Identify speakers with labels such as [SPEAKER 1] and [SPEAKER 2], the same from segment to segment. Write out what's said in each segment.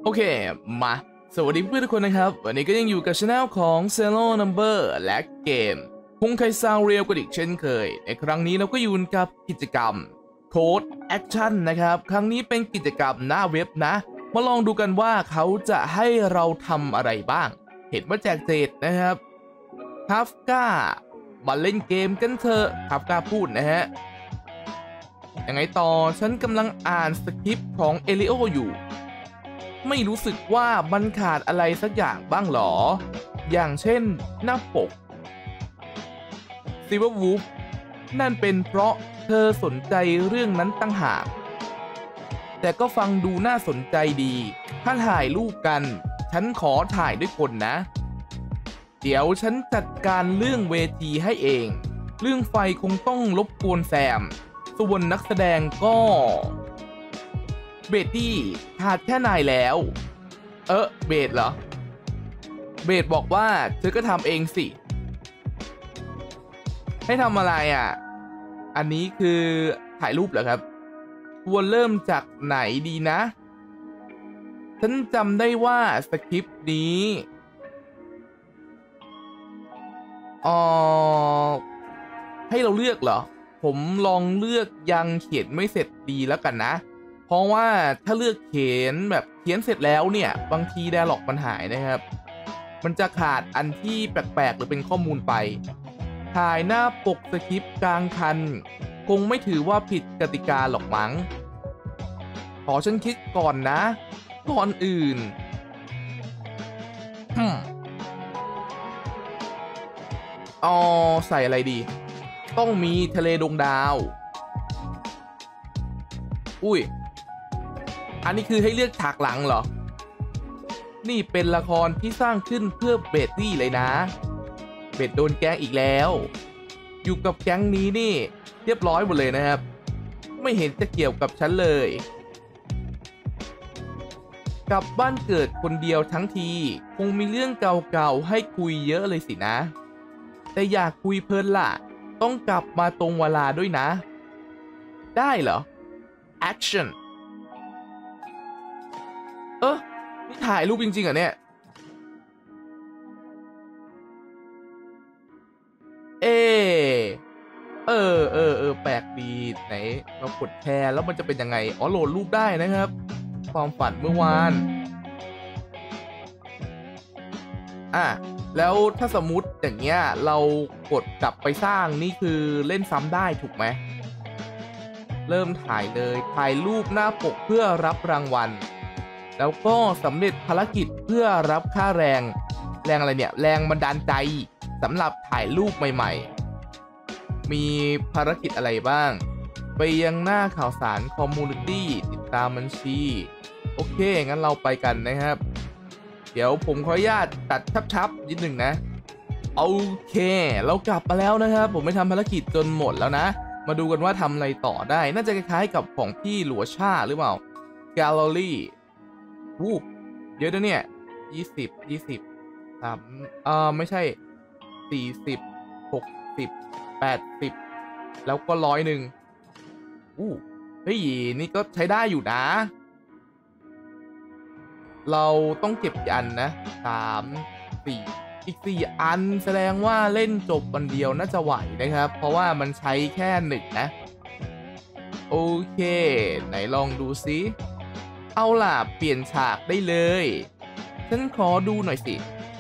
[SPEAKER 1] โอเคมาสวัสดีเพื่อนทุกคนนะครับวันนี้ก็ยังอยู่กับช anel ของ Zero Number และเกมคงไคซาวเรียลกันอีกเช่นเคยในครั้งนี้เราก็อยู่กับกิจกรรม Code Action นะครับครั้งนี้เป็นกิจกรรมหน้าเว็บนะมาลองดูกันว่าเขาจะให้เราทำอะไรบ้างเห็นว่าแจกเศษนะครับคาฟกามาเล่นเกมกันเถอะคาฟกาพูดนะฮะยังไงต่อฉันกำลังอ่านสคริปต์ของเอลิโออยู่ไม่รู้สึกว่ามันขาดอะไรสักอย่างบ้างหรออย่างเช่นหน้าปก Silver Wolf นั่นเป็นเพราะเธอสนใจเรื่องนั้นตั้งหากแต่ก็ฟังดูน่าสนใจดีถ้าถ่ายรูปกันฉันขอถ่ายด้วยคนนะเดี๋ยวฉันจัดการเรื่องเวทีให้เองเรื่องไฟคงต้องรบกวนแซมส่วนนักแสดงก็เบตตี้ขาดแค่นายแล้วเบตเหรอเบตบอกว่าเธอก็ทำเองสิให้ทำอะไรอ่ะอันนี้คือถ่ายรูปเหรอครับควรเริ่มจากไหนดีนะฉันจำได้ว่าสคริปต์นี้ให้เราเลือกเหรอผมลองเลือกยังเขียนไม่เสร็จดีแล้วกันนะเพราะว่าถ้าเลือกเขียนแบบเขียนเสร็จแล้วเนี่ยบางทีไดอะล็อกมันหายนะครับมันจะขาดอันที่แปลกๆหรือเป็นข้อมูลไปถ่ายหน้าปกสคริปต์กลางคันคงไม่ถือว่าผิดกติกาหรอกมั้งขอฉันคิดก่อนนะก่อนอื่นใส่อะไรดีต้องมีทะเลดวงดาวอุ้ยอันนี้คือให้เลือกฉากหลังเหรอนี่เป็นละครที่สร้างขึ้นเพื่อเบตตี้เลยนะเบตโดนแก๊งอีกแล้วอยู่กับแก๊งนี้นี่เรียบร้อยหมดเลยนะครับไม่เห็นจะเกี่ยวกับฉันเลยกลับบ้านเกิดคนเดียวทั้งทีคงมีเรื่องเก่าๆให้คุยเยอะเลยสินะแต่อยากคุยเพลินล่ะต้องกลับมาตรงเวลาด้วยนะได้เหรอ action นี่ถ่ายรูปจริงๆเหรอเนี่ยแปลกดีไหนเรากดแชร์แล้วมันจะเป็นยังไงโหลดรูปได้นะครับความฝันเมื่อวานแล้วถ้าสมมุติอย่างเงี้ยเรากดกลับไปสร้างนี่คือเล่นซ้ำได้ถูกไหมเริ่มถ่ายเลยถ่ายรูปหน้าปกเพื่อรับรางวัลแล้วก็สำเร็จภารกิจเพื่อรับค่าแรงอะไรเนี่ยแรงบันดาลใจสำหรับถ่ายรูปใหม่ๆมีภารกิจอะไรบ้างไปยังหน้าข่าวสารคอมมูนิตี้ติดตามบัญชีโอเคงั้นเราไปกันนะครับเดี๋ยวผมขออนุญาตตัดชับๆนิดหนึ่งนะโอเคเรากลับมาแล้วนะครับผมไปทำภารกิจจนหมดแล้วนะมาดูกันว่าทำอะไรต่อได้น่าจะคล้ายๆกับของพี่หลัวช่าหรือเปล่าแกลเลอรี่เยอะนะเนี่ย20 3ไม่ใช่40 60 80แล้วก็100เฮ้ยนี่ก็ใช้ได้อยู่นะเราต้องเก็บกี่อันนะ3 4อีก4อันแสดงว่าเล่นจบวันเดียวน่าจะไหวนะครับเพราะว่ามันใช้แค่1นะโอเคไหนลองดูซิเอาล่ะเปลี่ยนฉากได้เลยฉันขอดูหน่อยสิ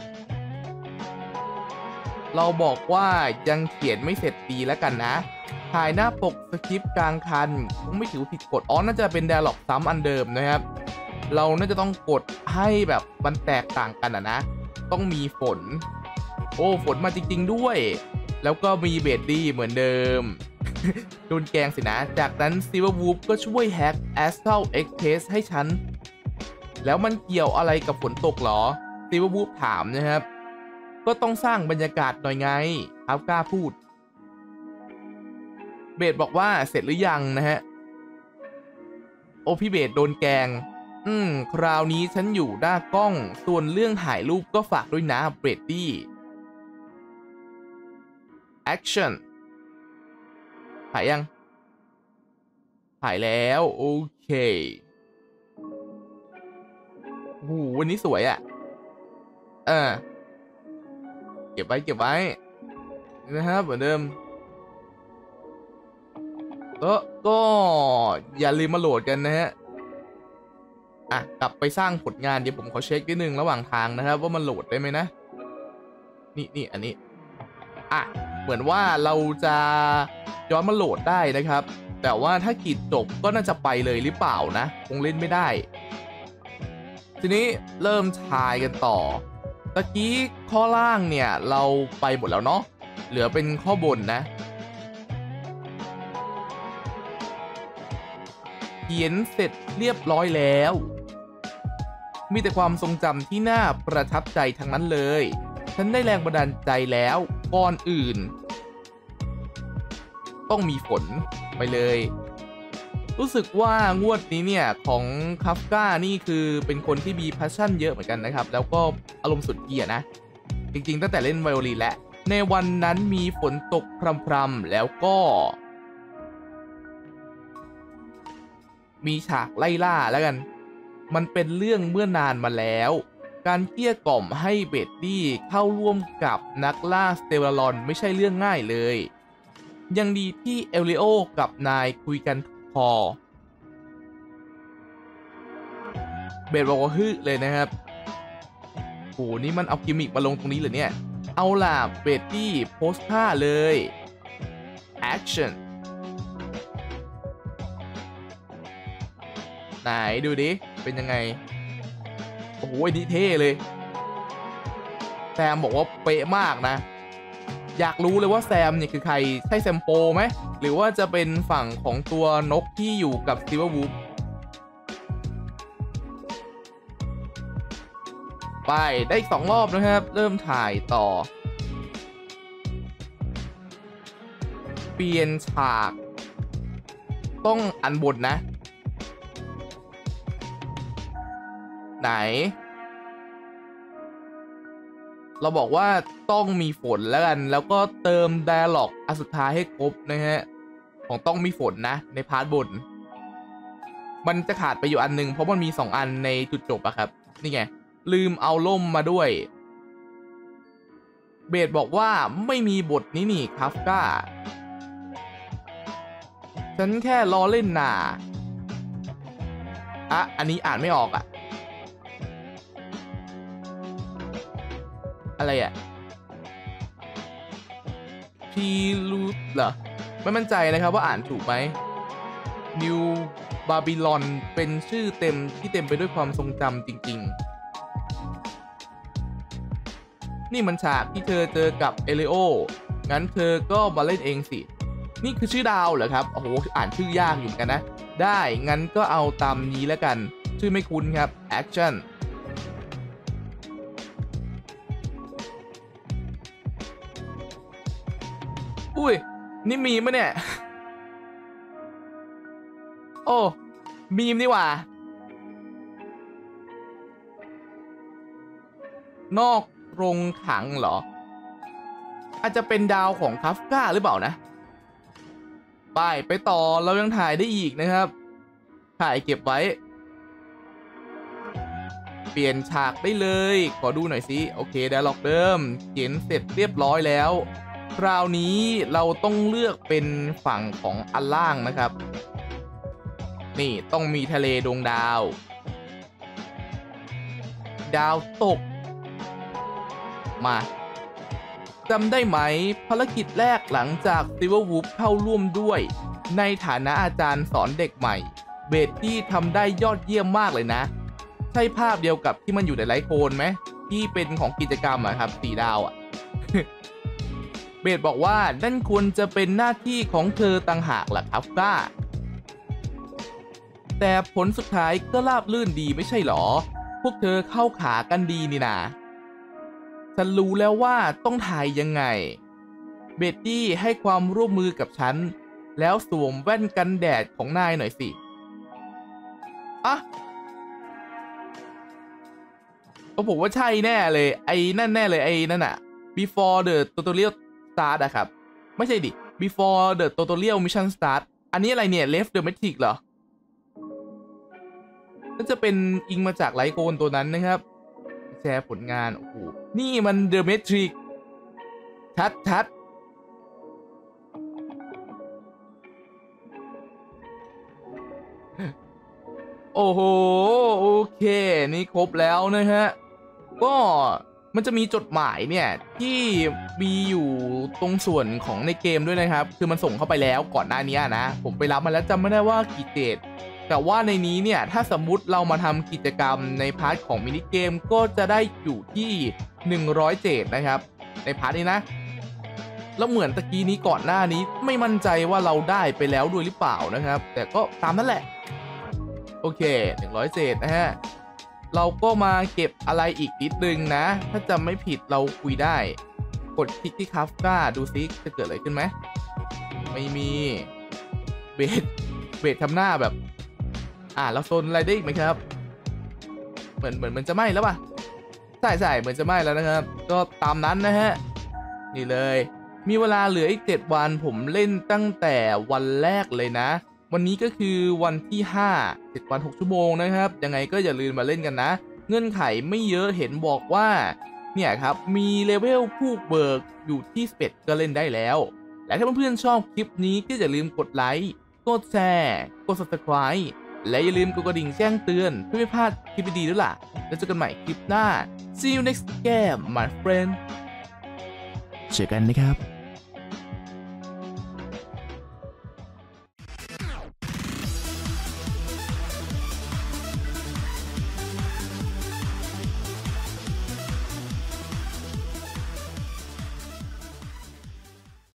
[SPEAKER 1] เราบอกว่ายังเขียนไม่เสร็จดีแล้วกันนะถ่ายหน้าปกสคริปต์กลางคันคงไม่ถือผิดกฎน่าจะเป็น dialog ซ้ำอันเดิมนะครับเราน่าจะต้องกดให้แบบมันแตกต่างกันนะต้องมีฝนฝนมาจริงๆด้วยแล้วก็มีเบดดี้เหมือนเดิม โดนแกงสินะจากนั้น Silver Wolf ก็ช่วยแฮก Astral Express ให้ฉันแล้วมันเกี่ยวอะไรกับฝนตกหรอ Silver Wolf ถามนะครับก็ต้องสร้างบรรยากาศหน่อยไงครับกล้าพูดเบดบอกว่าเสร็จหรือยังนะฮะพี่เบดโดนแกงคราวนี้ฉันอยู่หน้ากล้องส่วนเรื่องถ่ายรูปก็ฝากด้วยนะเบรดดี้ action ถ่ายยังถ่ายแล้วโอเคโอ้โหวันนี้สวยอ่ะเออเก็บไว้นะครับเหมือนเดิมก็อย่าลืมมาโหลดกันนะฮะกลับไปสร้างผลงานเดี๋ยวผมขอเช็คนิดนึงระหว่างทางนะครับว่ามันโหลดได้ไหมนะนี่อันนี้เหมือนว่าเราจะย้อนมาโหลดได้นะครับแต่ว่าถ้ากิจจบก็น่าจะไปเลยหรือเปล่านะคงเล่นไม่ได้ทีนี้เริ่มทายกันต่อตะกี้ข้อล่างเนี่ยเราไปหมดแล้วเนาะเหลือเป็นข้อบนนะเขียนเสร็จเรียบร้อยแล้วมีแต่ความทรงจำที่น่าประทับใจทั้งนั้นเลยฉันได้แรงบันดาลใจแล้วก่อนอื่นต้องมีฝนไปเลยรู้สึกว่างวดนี้เนี่ยของคาฟกานี่คือเป็นคนที่มีแพชชั่นเยอะเหมือนกันนะครับแล้วก็อารมณ์สุดเกียร์นะจริงๆตั้งแต่เล่นไวโอลินและในวันนั้นมีฝนตกพรำๆแล้วก็มีฉากไล่ล่าแล้วกันมันเป็นเรื่องเมื่อนานมาแล้วการเกลี้ยกล่อมให้เบดดี้เข้าร่วมกับนักล่าสเตลลอนไม่ใช่เรื่องง่ายเลยยังดีที่เอลิโอกับนายคุยกันพอเบดบอกว่าฮึเลยนะครับโหนี่มันเอากิมมิกมาลงตรงนี้เหรอเนี่ยเอาล่ะเบดดี้โพสท่าเลยแอคชั่นไหนดูดิเป็นยังไงโอ้โหนี่เท่เลยแซมบอกว่าเป๊ะมากนะอยากรู้เลยว่าแซมเนี่ยคือใครใช่แซมโปไหมหรือว่าจะเป็นฝั่งของตัวนกที่อยู่กับซิลเวอร์วูฟไปได้อีก2 รอบนะครับเริ่มถ่ายต่อเปลี่ยนฉากต้องอันบนนะไหนเราบอกว่าต้องมีฝนแล้วกันแล้วก็เติม dialog อันสุดท้ายให้ครบนะฮะของต้องมีฝนนะในพาร์ทบนมันจะขาดไปอยู่อันนึงเพราะมันมี2 อันในจุดจบอะครับนี่ไงลืมเอาล่มมาด้วยเบสบอกว่าไม่มีบทนี้นี่คาฟกาฉันแค่ล้อเล่นน่ะอันนี้อ่านไม่ออกอะอะไรอะพีลูเหรอไม่มั่นใจนะครับว่าอ่านถูกไหมนิวบาบิลอนเป็นชื่อเต็มที่เต็มไปด้วยความทรงจำจริงๆนี่มันฉากที่เธอเจอกับเอลิโองั้นเธอก็มาเล่นเองสินี่คือชื่อดาวเหรอครับโอ้โหอ่านชื่อยากอยู่เหมือนกันนะได้งั้นก็เอาตามนี้แล้วกันชื่อไม่คุ้นครับแอคชั่นอุ้ยนี่มีมั้ยเนี่ยโอ้มีมนี่หว่านอกโรงขังเหรออาจจะเป็นดาวของคาฟกาหรือเปล่านะไปต่อเรายังถ่ายได้อีกนะครับถ่ายเก็บไว้เปลี่ยนฉากได้เลยขอดูหน่อยสิโอเคdialogเดิมเขียนเสร็จเรียบร้อยแล้วคราวนี้เราต้องเลือกเป็นฝั่งของอันล่างนะครับนี่ต้องมีทะเลดวงดาวตกมาจำได้ไหมภารกิจแรกหลังจากซิลเวอร์วูฟเข้าร่วมด้วยในฐานะอาจารย์สอนเด็กใหม่เบดดี้ทำได้ยอดเยี่ยมมากเลยนะใช่ภาพเดียวกับที่มันอยู่ในไลท์โคนไหมที่เป็นของกิจกรรมอะครับ4 ดาวอะ เบดบอกว่านั่นควรจะเป็นหน้าที่ของเธอต่างหากล่ะครับก้าแต่ผลสุดท้ายก็ราบรื่นดีไม่ใช่หรอพวกเธอเข้าขากันดีนี่นาฉันรู้แล้วว่าต้องถ่ายยังไงเบดดี้ให้ความร่วมมือกับฉันแล้วสวมแว่นกันแดดของนายหน่อยสิก็ผมว่าใช่แน่เลยไอ้นั่นแน่เลยไอ้นั่นอะ before the tutorial start อะครับไม่ใช่ดิ before the tutorial mission start อันนี้อะไรเนี่ย left the metric เหรอก็จะเป็นอิงมาจากไลโกนตัวนั้นนะครับแชร์ผลงานโอ้โหนี่มันเดอะเมทริกชัดโอ้โหโอเคนี่ครบแล้วนะฮะก็มันจะมีจดหมายเนี่ยที่มีอยู่ตรงส่วนของในเกมด้วยนะครับคือมันส่งเข้าไปแล้วก่อนหน้านี้นะผมไปรับมาแล้วจำไม่ได้ว่ากี่เจดแต่ว่าในนี้เนี่ยถ้าสมมุติเรามาทำกิจกรรมในพาร์ทของมินิเกมก็จะได้อยู่ที่100เจดนะครับในพาร์ทนี้นะแล้วเหมือนตะกี้นี้ก่อนหน้านี้ไม่มั่นใจว่าเราได้ไปแล้วด้วยหรือเปล่านะครับแต่ก็ตามนั่นแหละโอเค100เจดนะฮะเราก็มาเก็บอะไรอีกนิดนึงนะถ้าจำไม่ผิดเราคุยได้กดคลิกที่คาฟกาดูซิจะเกิดอะไรขึ้นไหมไม่มีเบสทำหน้าแบบเราโซนอะไรได้อีกไหมครับเหมือนมันจะไหม้แล้วป่ะใช่เหมือนจะไหม้แล้วนะครับก็ตามนั้นนะฮะนี่เลยมีเวลาเหลืออีก7วันผมเล่นตั้งแต่วันแรกเลยนะวันนี้ก็คือวันที่5 7วัน6ชั่วโมงนะครับยังไงก็อย่าลืมมาเล่นกันนะเงื่อนไขไม่เยอะเห็นบอกว่าเนี่ยครับมีเลเวลผู้เบิกอยู่ที่11ก็เล่นได้แล้วและถ้าเพื่อนๆชอบคลิปนี้ก็อย่าลืมกดไลค์กดแชร์กด Subscribe และอย่าลืมกดกระดิ่งแจ้งเตือนเพื่อไม่พลาดคลิปดีๆด้วยล่ะแล้วเจอกันใหม่คลิปหน้า See you next game my friend เจอกันนะครับ